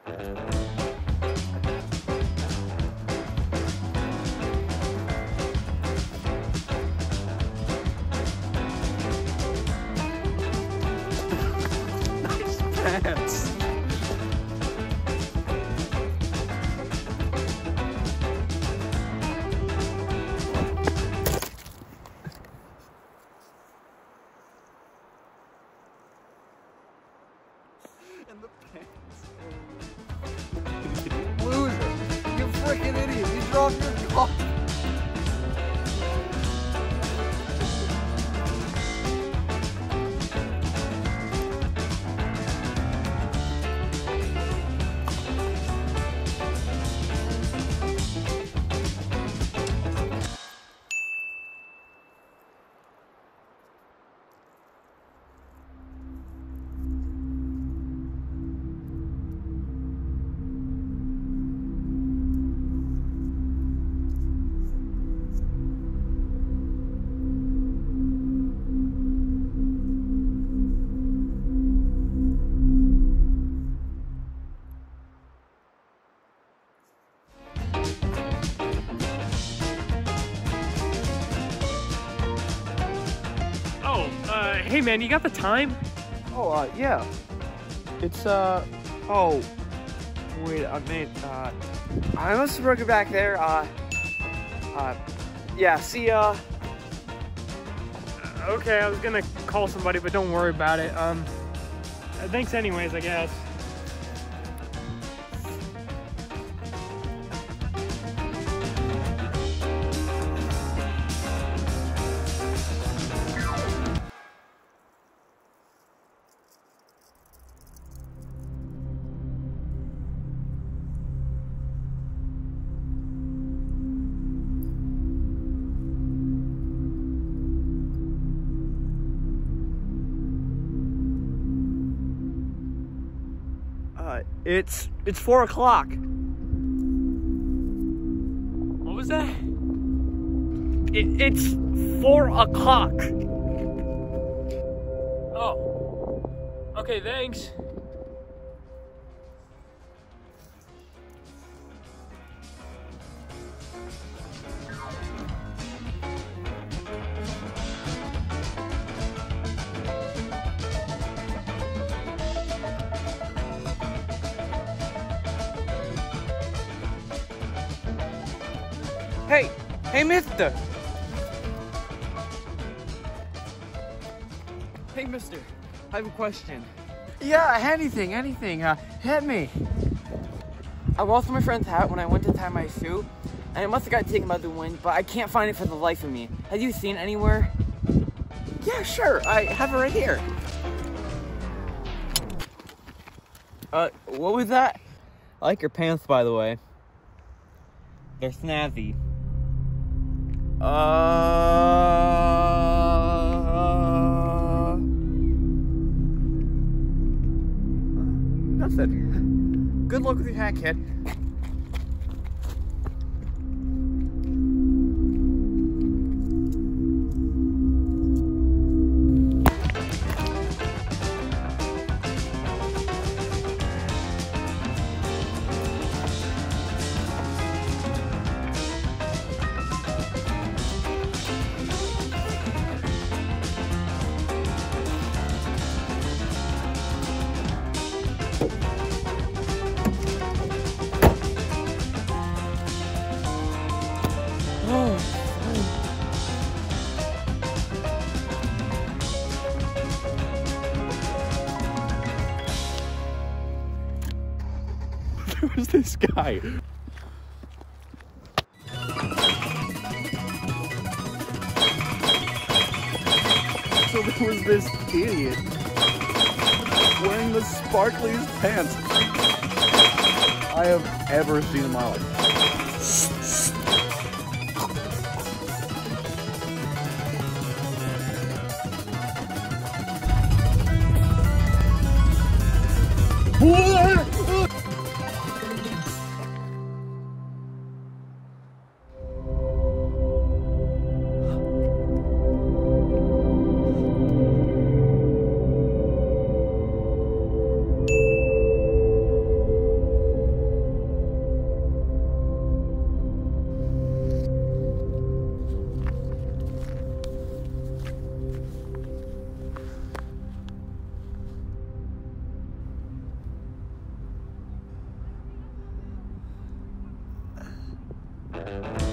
Pants. And the pants. Loser. You freaking idiot. You dropped your car. Hey man, you got the time? Oh, yeah. It's, oh. Wait a minute, I must have broke it back there, yeah, see ya. Okay, I was gonna call somebody, but don't worry about it. Thanks anyways, I guess. It's 4 o'clock. What was that? It's 4 o'clock. Oh. Okay, thanks. Hey, mister. Hey, mister. I have a question. Yeah, anything. Hit me. I lost my friend's hat when I went to tie my shoe, and it must have got taken by the wind, but I can't find it for the life of me. Have you seen it anywhere? Yeah, sure. I have it right here. What was that? I like your pants, by the way. They're snazzy. Nothing. Good luck with your hat, kid. Who's this guy? So there was this idiot wearing the sparkliest pants I have ever seen in my life. Bye.